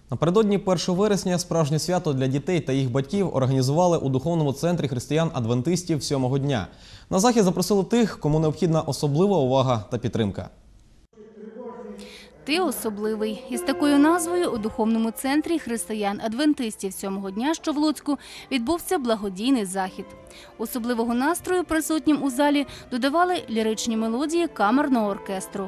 Напередодні 1 вересня справжнє свято для дітей та їх батьків організували у духовному центрі християн-адвентистів 7-го дня. На захід запросили тих, кому необхідна особлива увага та підтримка. «Ти особливий». Із такою назвою у духовному центрі християн-адвентистів 7-го дня, що в Луцьку, відбувся благодійний захід. Особливого настрою присутнім у залі додавали ліричні мелодії камерного оркестру.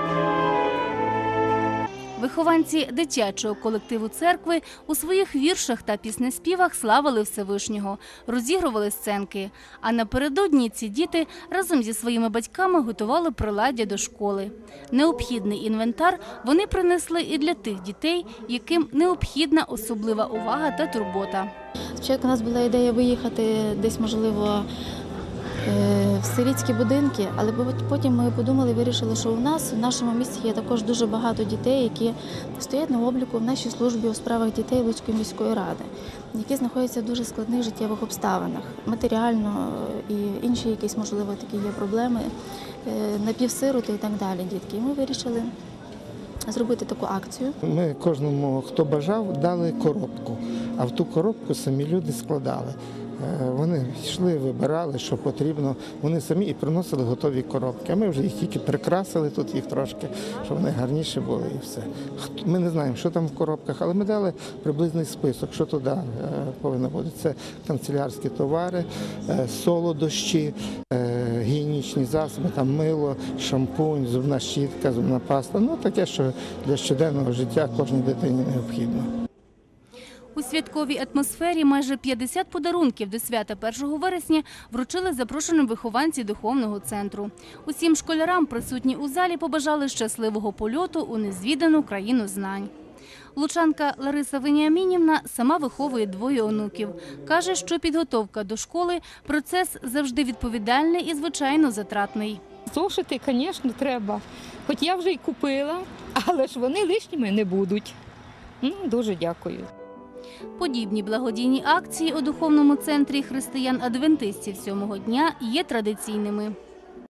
Вихованці дитячого колективу церкви у своїх віршах та піснеспівах славили Всевишнього, розігрували сценки. А напередодні ці діти разом зі своїми батьками готували приладдя до школи. Необхідний інвентар вони принесли і для тих дітей, яким необхідна особлива увага та турбота. Спочатку у нас була ідея виїхати десь, можливо, в сирітські будинки, але потім ми подумали, вирішили, що у нас, в нашому місті є також дуже багато дітей, які стоять на обліку в нашій службі у справах дітей Луцької міської ради, які знаходяться в дуже складних життєвих обставинах, матеріально і інші якісь, можливо, такі є проблеми, напівсироти і так далі, дітки. І ми вирішили зробити таку акцію. Ми кожному, хто бажав, дали коробку, а в ту коробку самі люди складали. Вони йшли, вибирали, що потрібно. Вони самі і приносили готові коробки. А ми вже їх тільки прикрасили тут їх трошки, щоб вони гарніші були і все. Ми не знаємо, що там в коробках, але ми дали приблизний список, що туди повинно бути. Це канцелярські товари, солодощі, гігієнічні засоби, там мило, шампунь, зубна щітка, зубна паста. Ну таке, що для щоденного життя кожній дитині необхідно. У святковій атмосфері майже 50 подарунків до свята 1 вересня вручили запрошеним вихованці духовного центру. Усім школярам, присутні у залі, побажали щасливого польоту у незвідану країну знань. Лучанка Лариса Веніамінівна сама виховує 2 онуків. Каже, що підготовка до школи – процес завжди відповідальний і, звичайно, затратний. Зошити, звісно, треба. Хоч я вже й купила, але ж вони лишніми не будуть. Дуже дякую. Подібні благодійні акції у духовному центрі християн-адвентистів 7-го дня є традиційними.